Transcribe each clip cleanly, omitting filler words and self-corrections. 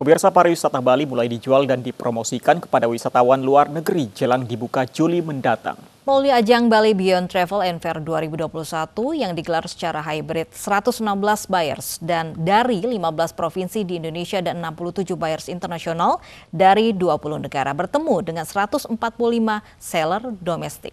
Pemirsa, pariwisata Bali mulai dijual dan dipromosikan kepada wisatawan luar negeri jelang dibuka Juli mendatang. Melalui ajang Bali Beyond Travel and Fair 2021 yang digelar secara hybrid, 116 buyers dan dari 15 provinsi di Indonesia dan 67 buyers internasional dari 20 negara bertemu dengan 145 seller domestik.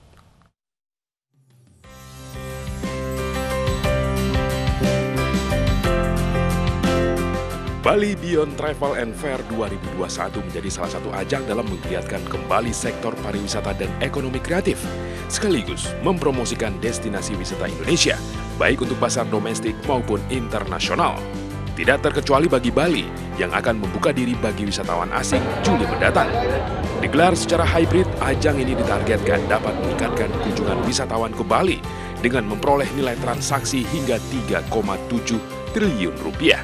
Bali Beyond Travel and Fair 2021 menjadi salah satu ajang dalam menggiatkan kembali sektor pariwisata dan ekonomi kreatif, sekaligus mempromosikan destinasi wisata Indonesia, baik untuk pasar domestik maupun internasional. Tidak terkecuali bagi Bali, yang akan membuka diri bagi wisatawan asing Juli mendatang. Digelar secara hybrid, ajang ini ditargetkan dapat meningkatkan kunjungan wisatawan ke Bali dengan memperoleh nilai transaksi hingga 3,7 triliun rupiah.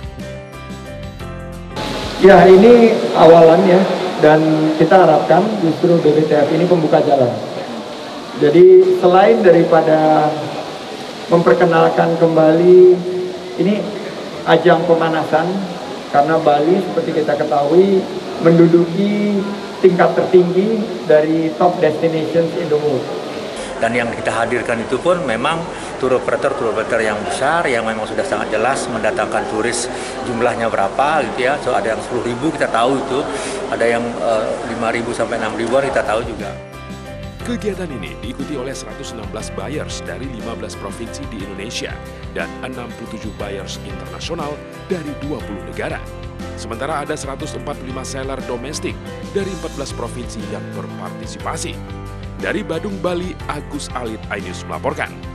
Ya, ini awalannya dan kita harapkan justru BBTF ini pembuka jalan. Jadi selain daripada memperkenalkan kembali, ini ajang pemanasan karena Bali seperti kita ketahui menduduki tingkat tertinggi dari top destinations in the world. Dan yang kita hadirkan itu pun memang tour operator yang besar, yang memang sudah sangat jelas mendatangkan turis jumlahnya berapa gitu ya. So ada yang 10.000 kita tahu itu, ada yang 5.000 sampai 6.000-an kita tahu juga. Kegiatan ini diikuti oleh 116 buyers dari 15 provinsi di Indonesia dan 67 buyers internasional dari 20 negara. Sementara ada 145 seller domestik dari 14 provinsi yang berpartisipasi. Dari Badung, Bali, Agus Alit Ainus melaporkan.